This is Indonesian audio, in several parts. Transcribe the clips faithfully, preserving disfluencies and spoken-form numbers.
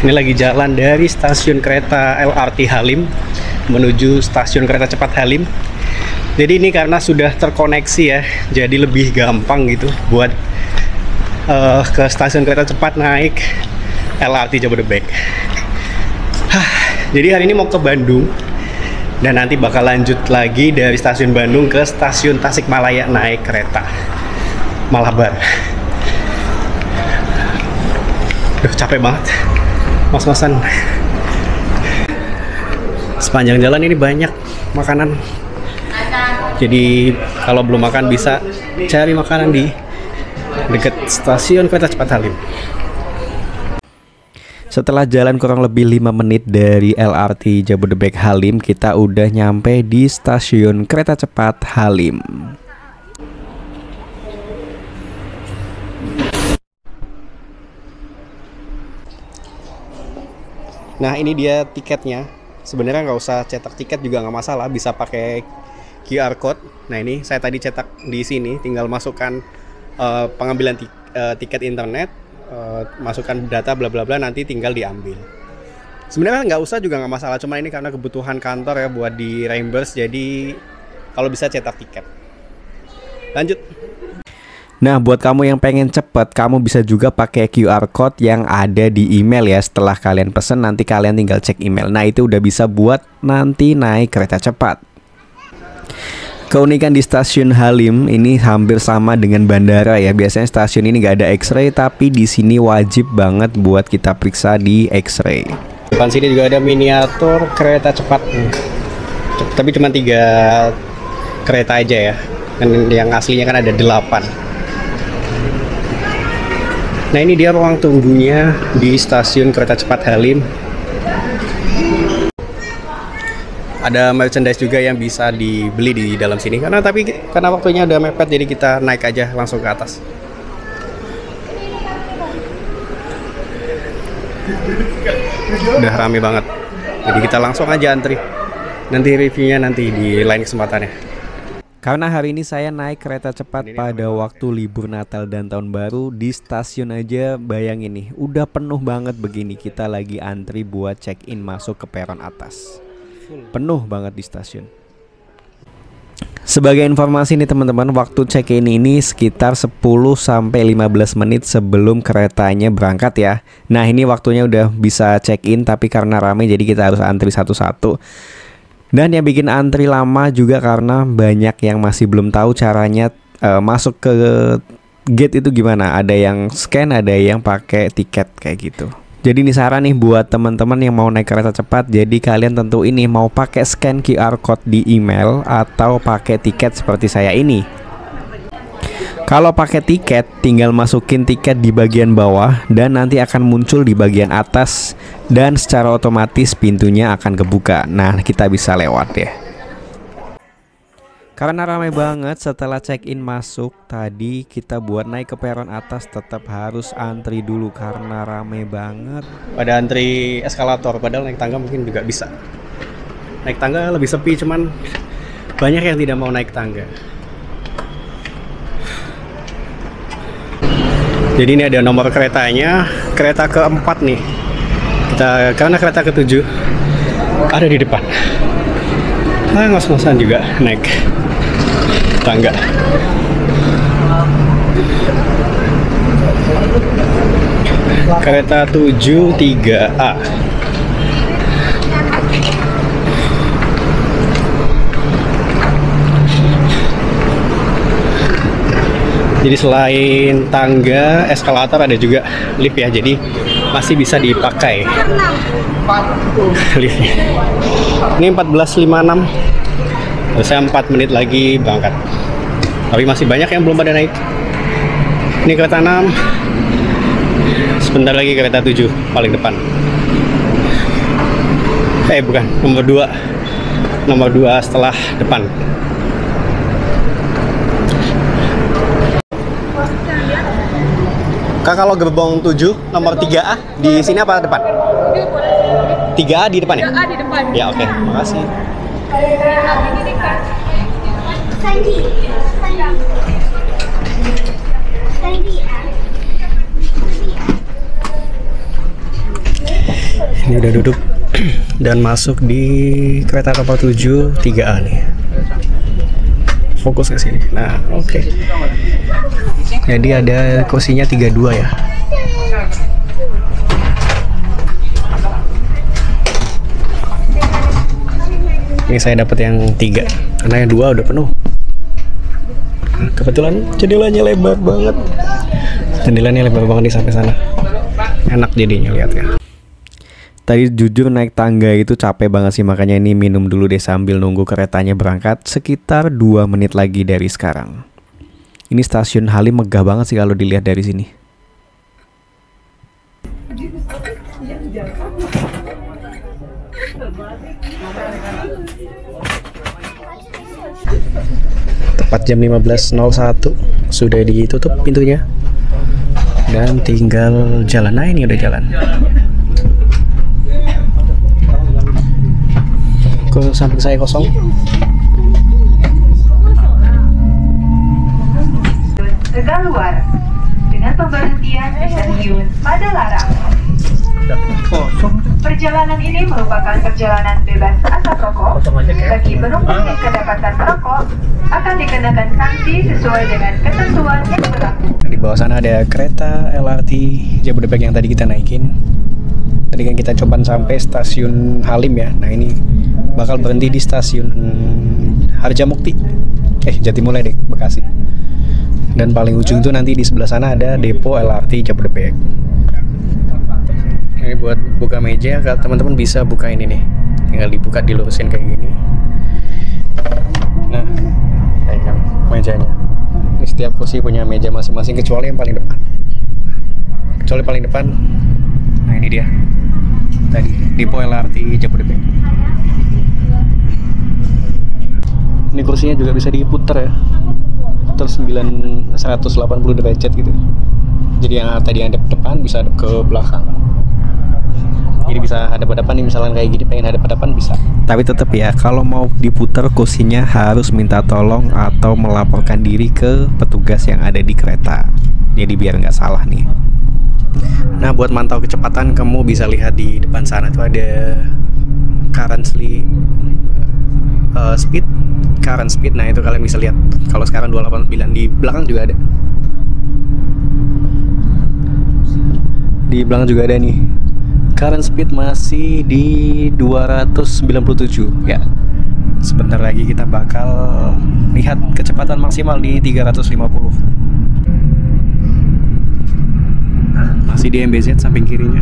Ini lagi jalan dari stasiun kereta L R T Halim menuju stasiun kereta cepat Halim. Jadi ini karena sudah terkoneksi ya, jadi lebih gampang gitu buat uh, ke stasiun kereta cepat naik L R T Jabodebek. Hah, jadi hari ini mau ke Bandung dan nanti bakal lanjut lagi dari stasiun Bandung ke stasiun Tasikmalaya naik kereta Malabar. Duh, capek banget mas-masan. Sepanjang jalan ini banyak makanan, jadi kalau belum makan bisa cari makanan di dekat stasiun kereta cepat Halim. Setelah jalan kurang lebih lima menit dari L R T Jabodebek Halim, kita udah nyampe di stasiun kereta cepat Halim. Nah, ini dia tiketnya. Sebenarnya nggak usah cetak tiket juga nggak masalah, bisa pakai Q R code. Nah, ini saya tadi cetak di sini, tinggal masukkan uh, pengambilan uh, tiket internet, uh, masukkan data bla bla bla, nanti tinggal diambil. Sebenarnya nggak usah juga nggak masalah, cuma ini karena kebutuhan kantor ya buat di reimburse, jadi kalau bisa cetak tiket. Lanjut. Nah, buat kamu yang pengen cepet, kamu bisa juga pakai Q R code yang ada di email ya. Setelah kalian pesen, nanti kalian tinggal cek email. Nah, itu udah bisa buat nanti naik kereta cepat. Keunikan di stasiun Halim ini hampir sama dengan bandara ya. Biasanya stasiun ini nggak ada X-ray, tapi di sini wajib banget buat kita periksa di X-ray. Depan sini juga ada miniatur kereta cepat. Tapi cuma tiga kereta aja ya. Dan yang aslinya kan ada delapan. Nah, ini dia ruang tunggunya di stasiun kereta cepat Halim. Ada merchandise juga yang bisa dibeli di dalam sini. Karena tapi karena waktunya udah mepet, jadi kita naik aja langsung ke atas. Udah rame banget. Jadi kita langsung aja antri. Nanti reviewnya nanti di lain kesempatannya. Karena hari ini saya naik kereta cepat pada waktu libur Natal dan Tahun Baru, di stasiun aja bayangin nih, udah penuh banget begini. Kita lagi antri buat check-in masuk ke peron atas. Penuh banget di stasiun. Sebagai informasi nih teman-teman, waktu check-in ini sekitar sepuluh sampai lima belas menit sebelum keretanya berangkat ya. Nah, ini waktunya udah bisa check-in, tapi karena rame jadi kita harus antri satu-satu. Dan yang bikin antri lama juga karena banyak yang masih belum tahu caranya uh, masuk ke gate itu gimana. Ada yang scan, ada yang pakai tiket kayak gitu. Jadi ini saran nih buat teman-teman yang mau naik kereta cepat. Jadi kalian tentu ini mau pakai scan Q R code di email atau pakai tiket seperti saya ini. Kalau pakai tiket, tinggal masukin tiket di bagian bawah dan nanti akan muncul di bagian atas dan secara otomatis pintunya akan kebuka. Nah, kita bisa lewat ya. Karena ramai banget setelah check-in masuk tadi, kita buat naik ke peron atas tetap harus antri dulu karena ramai banget. Pada antri eskalator, padahal naik tangga mungkin juga bisa. Naik tangga lebih sepi, cuman banyak yang tidak mau naik tangga. Jadi ini ada nomor keretanya, kereta keempat nih. Kita karena kereta ketujuh ada di depan. Ah, ngos-ngosan juga naik tangga. Kereta tujuh tiga A. Jadi selain tangga, eskalator ada juga lift ya. Jadi masih bisa dipakai liftnya. Ini empat belas lima puluh enam. Saya empat menit lagi berangkat. Tapi masih banyak yang belum pada naik. Ini kereta enam. Sebentar lagi kereta tujuh paling depan. Eh bukan, nomor dua. Nomor dua setelah depan. Kak, kalau gerbong tujuh nomor tiga A di sini apa depan? tiga A di depan ya? tiga A di depan. Ya, oke. Okay. Makasih. Sandi. Sandi. Ini udah duduk dan masuk di kereta Kapal tujuh tiga A nih. Fokus ke sini. Nah, oke. Okay. Jadi ada kursinya tiga puluh dua ya. Ini saya dapat yang tiga, karena yang dua udah penuh. Nah, kebetulan jendelanya lebar banget. Jendelanya lebar banget di sampai sana. Enak jadinya lihat ya. Tadi jujur naik tangga itu capek banget sih, makanya ini minum dulu deh sambil nunggu keretanya berangkat sekitar dua menit lagi dari sekarang. Ini stasiun Halim megah banget sih kalau dilihat dari sini. Tepat jam lima belas nol satu sudah ditutup pintunya dan tinggal jalan. Nah, ini udah jalan. Ke samping saya kosong. Tegaluar dengan pemberhentian di stasiun Padalarang. Perjalanan ini merupakan perjalanan bebas asap rokok. Bagi penumpang yang kedapatan merokok akan dikenakan sanksi sesuai dengan ketentuan yang berlaku. Di bawah sana ada kereta L R T Jabodebek yang tadi kita naikin. Tadi kan kita coba sampai stasiun Halim ya. Nah, ini bakal berhenti di stasiun hmm, Harjamukti. Eh, Jatimulai deh, Bekasi. Dan paling ujung tuh nanti di sebelah sana ada depo L R T Jabodebek. Ini buat buka meja, kalau teman-teman bisa buka ini nih. Tinggal dibuka, dilurusin kayak gini. Nah, kayak mejanya. Ini setiap kursi punya meja masing-masing kecuali yang paling depan. Kecuali paling depan. Nah, ini dia. Tadi depo L R T Jabodebek. Ini kursinya juga bisa diputer ya, puter sembilan seratus delapan puluh derajat gitu. Jadi yang tadi yang hadap depan bisa hadap ke belakang. Jadi bisa hadap-hadapan nih, misalkan kayak gini pengen hadap-hadapan bisa. Tapi tetap ya, kalau mau diputer kursinya harus minta tolong atau melaporkan diri ke petugas yang ada di kereta. Jadi biar nggak salah nih. Nah, buat mantau kecepatan kamu bisa lihat di depan sana tuh ada currently uh, speed, current speed. Nah, itu kalian bisa lihat. Kalau sekarang dua delapan sembilan, di belakang juga ada. Di belakang juga ada nih. Current speed masih di dua ratus sembilan puluh tujuh ya. Sebentar lagi kita bakal lihat kecepatan maksimal di tiga ratus lima puluh. Masih di M B Z samping kirinya.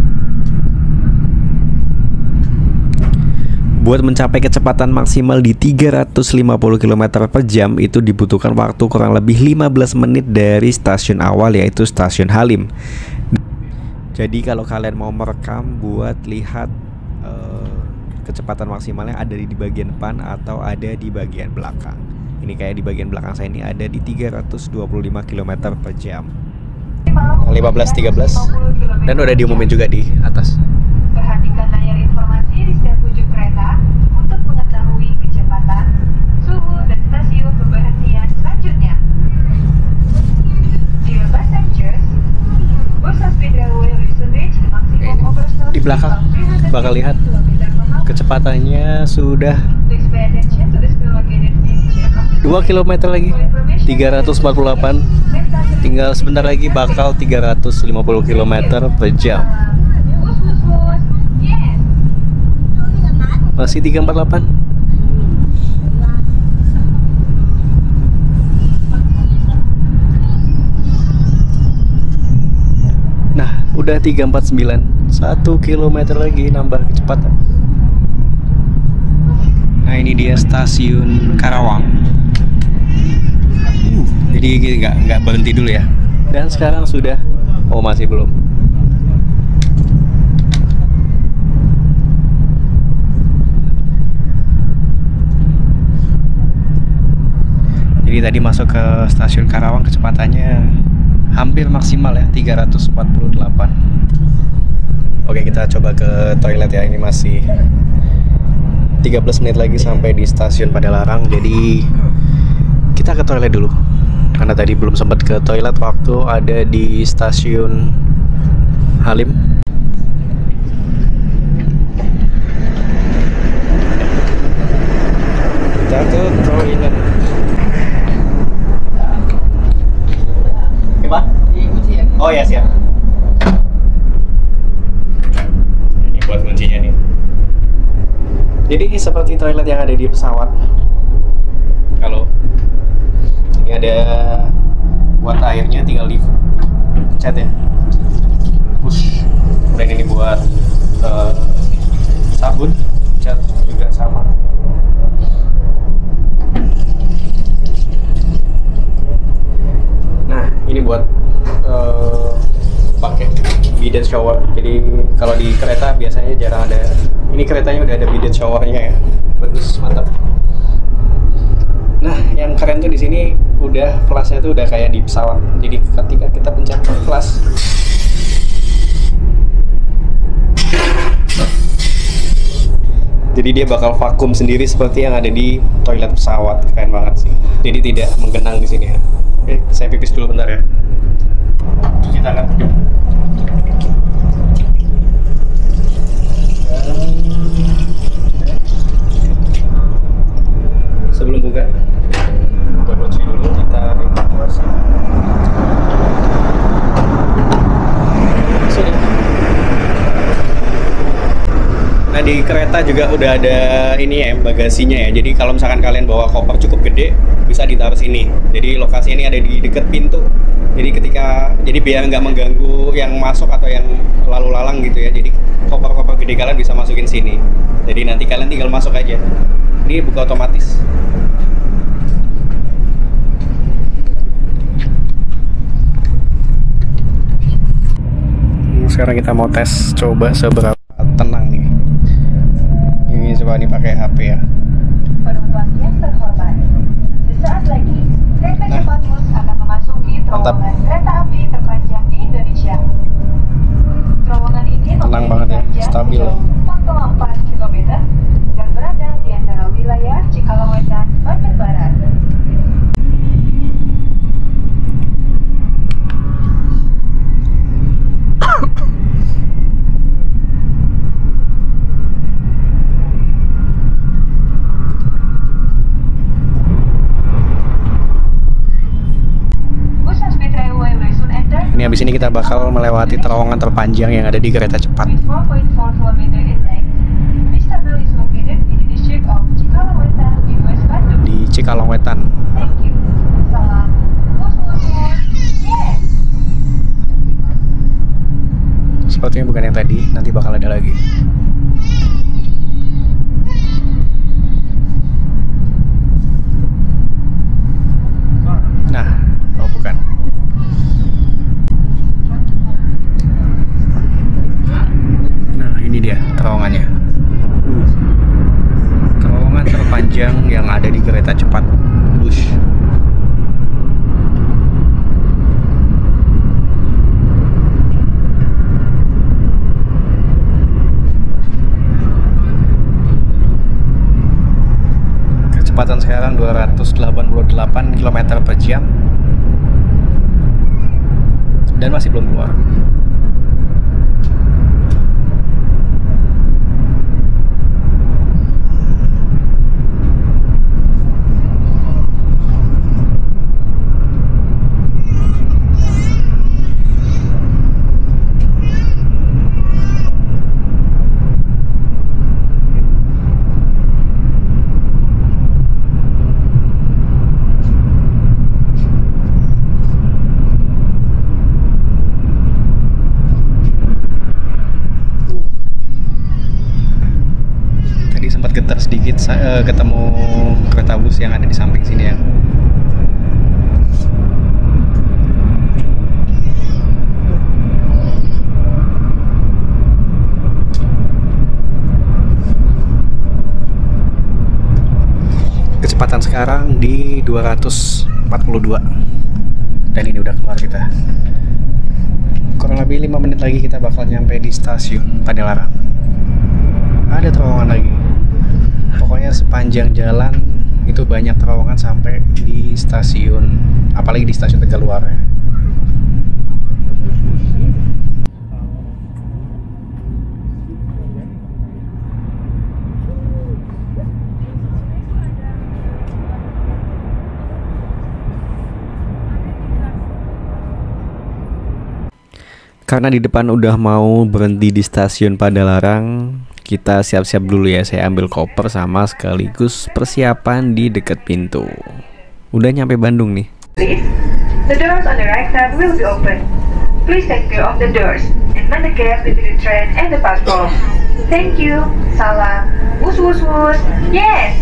Buat mencapai kecepatan maksimal di tiga ratus lima puluh kilometer per jam itu dibutuhkan waktu kurang lebih lima belas menit dari stasiun awal, yaitu stasiun Halim. Jadi kalau kalian mau merekam buat lihat uh, kecepatan maksimalnya ada di, di bagian depan atau ada di bagian belakang. Ini kayak di bagian belakang saya ini ada di tiga ratus dua puluh lima kilometer per jam. lima belas tiga belas dan udah diumumin juga di atas. Perhatikan layar informasi di setiap ujung kereta untuk mengetahui kecepatan, suhu, dan stasiun pemberhentian selanjutnya. Dear passengers, bus speed railway recent reached the maximum operational Di belakang bakal lihat kecepatannya sudah dua kilometer lagi, tiga ratus empat puluh delapan. Tinggal sebentar lagi bakal tiga ratus lima puluh kilometer per jam. Masih tiga empat delapan. Nah, udah tiga empat sembilan. satu kilometer lagi nambah kecepatan. Nah, ini dia stasiun Karawang. Uh, jadi nggak nggak berhenti dulu ya. Dan sekarang sudah, oh masih belum. Jadi tadi masuk ke stasiun Karawang kecepatannya hampir maksimal ya, tiga ratus empat puluh delapan. Oke, kita coba ke toilet ya. Ini masih tiga belas menit lagi sampai di stasiun Padalarang. Jadi kita ke toilet dulu, karena tadi belum sempat ke toilet waktu ada di stasiun Halim. Oh ya, siap. Ini buat kuncinya nih. Jadi seperti toilet yang ada di pesawat. Kalau ini ada buat airnya, tinggal di pencet ya, push. Dan ini buat uh, sabun, cat juga sama. Nah, ini buat uh, pakai bidet shower. Jadi kalau di kereta biasanya jarang ada. Ini keretanya udah ada bidet showernya ya, bagus, mantap. Nah, yang keren tuh di sini udah flashnya tuh udah kayak di pesawat. Jadi ketika kita pencet flash, jadi dia bakal vakum sendiri seperti yang ada di toilet pesawat. Keren banget sih. Jadi tidak menggenang di sini ya. Oke, saya pipis dulu bentar ya. Cuci tangan. Sebelum buka, buka kunci dulu, kita evakuasi. Sudah. Nah, di kereta juga udah ada ini ya, bagasinya ya. Jadi kalau misalkan kalian bawa koper cukup gede, bisa ditaruh sini. Jadi lokasi ini ada di dekat pintu. Jadi ketika, jadi biar nggak mengganggu yang masuk atau yang lalu lalang gitu ya. Jadi koper-koper gede kalian bisa masukin sini. Jadi nanti kalian tinggal masuk aja. Ini buka otomatis. Sekarang kita mau tes coba seberapa tenang nih. Ini coba nih pakai H P ya. Penumpang yang terhormat, sesaat lagi kereta cepat Wus akan memasuki terowongan kereta api terpanjang di Indonesia. Terowongan ini tenang banget ya, stabil. empat koma empat kilometer dan berada di antara wilayah Cikalongwetan, Bandung Barat. Ini habis ini kita bakal melewati terowongan terpanjang yang ada di kereta cepat. Di Cikalongwetan. Sepertinya bukan yang tadi, nanti bakal ada lagi. Nah, oh bukan. Ini dia terowongannya. Terowongan terpanjang yang ada di kereta cepat Wush. Kecepatan sekarang dua ratus delapan puluh delapan kilometer per jam. Dan masih belum keluar. Getar sedikit uh, ketemu kereta bus yang ada di samping sini ya. Kecepatan sekarang di dua ratus empat puluh dua. Dan ini udah keluar kita. Kurang lebih lima menit lagi kita bakal nyampe di stasiun Padalarang. Ada terowongan lagi. Pokoknya sepanjang jalan itu banyak terowongan sampai di stasiun, apalagi di stasiun Tegaluar ya. Karena di depan udah mau berhenti di stasiun Padalarang, kita siap-siap dulu ya. Saya ambil koper sama sekaligus persiapan di dekat pintu. Udah nyampe Bandung nih. Please, the doors on the right side will be open. Please take care of the doors and mind the gap between the train and the platform. Thank you. Salam. Wus wus wus. Yes.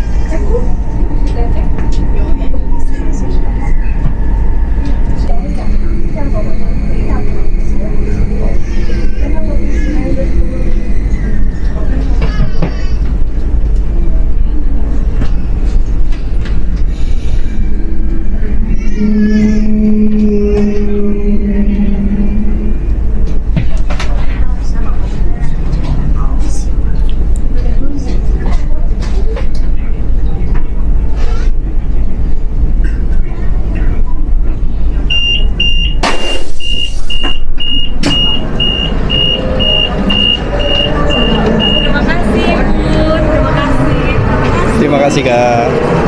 Terima kasih Kak.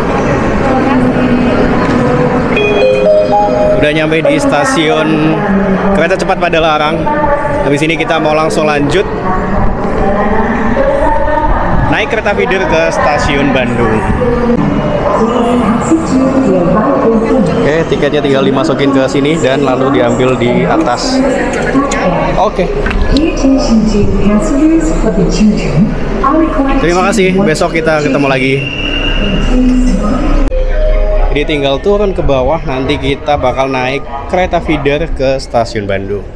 Udah nyampe di stasiun kereta cepat Padalarang. Habis ini kita mau langsung lanjut naik kereta feeder ke stasiun Bandung. Oke, tiketnya tinggal dimasukin ke sini dan lalu diambil di atas. Oke. Terima kasih. Besok kita ketemu lagi. Jadi tinggal turun ke bawah, nanti kita bakal naik kereta feeder ke stasiun Bandung.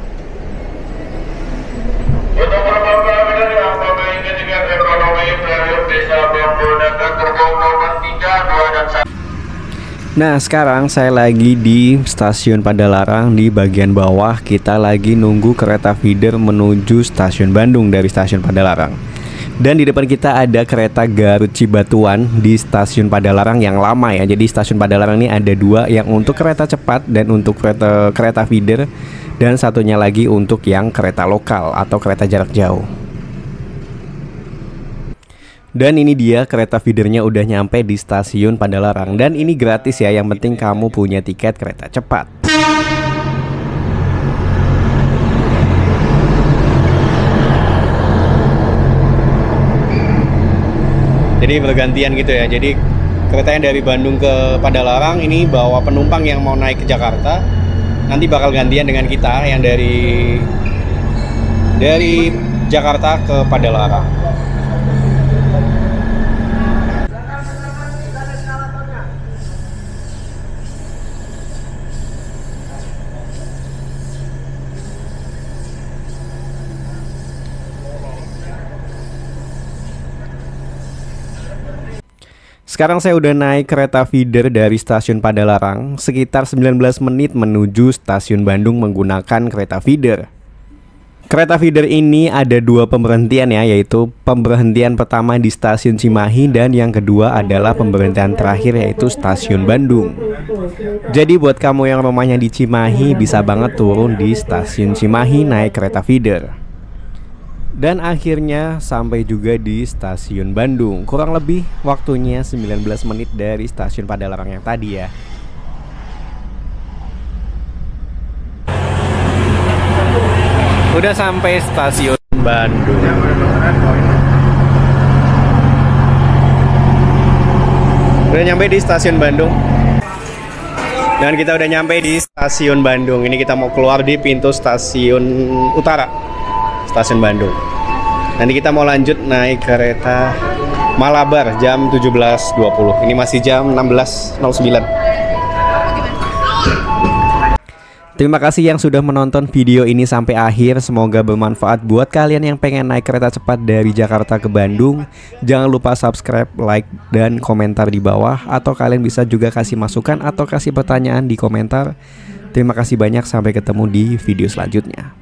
Nah, sekarang saya lagi di stasiun Padalarang. Di bagian bawah kita lagi nunggu kereta feeder menuju stasiun Bandung dari stasiun Padalarang. Dan di depan kita ada kereta Garut Cibatuan di stasiun Padalarang yang lama ya. Jadi stasiun Padalarang ini ada dua, yang untuk kereta cepat dan untuk kereta kereta feeder, dan satunya lagi untuk yang kereta lokal atau kereta jarak jauh. Dan ini dia kereta feedernya udah nyampe di stasiun Padalarang. Dan ini gratis ya, yang penting kamu punya tiket kereta cepat. Jadi bergantian gitu ya. Jadi kereta yang dari Bandung ke Padalarang ini bawa penumpang yang mau naik ke Jakarta. Nanti bakal gantian dengan kita yang dari dari Jakarta ke Padalarang. Sekarang saya udah naik kereta feeder dari stasiun Padalarang, sekitar sembilan belas menit menuju stasiun Bandung menggunakan kereta feeder. Kereta feeder ini ada dua pemberhentian ya, yaitu pemberhentian pertama di stasiun Cimahi dan yang kedua adalah pemberhentian terakhir yaitu stasiun Bandung. Jadi buat kamu yang rumahnya di Cimahi bisa banget turun di stasiun Cimahi naik kereta feeder. Dan akhirnya sampai juga di stasiun Bandung. Kurang lebih waktunya sembilan belas menit dari stasiun Padalarang yang tadi ya. Udah sampai stasiun Bandung. Udah nyampe di stasiun Bandung. Dan kita udah nyampe di stasiun Bandung. Ini kita mau keluar di pintu stasiun utara stasiun Bandung. Nanti kita mau lanjut naik kereta Malabar jam tujuh belas dua puluh. Ini masih jam enam belas nol sembilan. Terima kasih yang sudah menonton video ini sampai akhir. Semoga bermanfaat buat kalian yang pengen naik kereta cepat dari Jakarta ke Bandung. Jangan lupa subscribe, like, dan komentar di bawah. Atau kalian bisa juga kasih masukan atau kasih pertanyaan di komentar. Terima kasih banyak, sampai ketemu di video selanjutnya.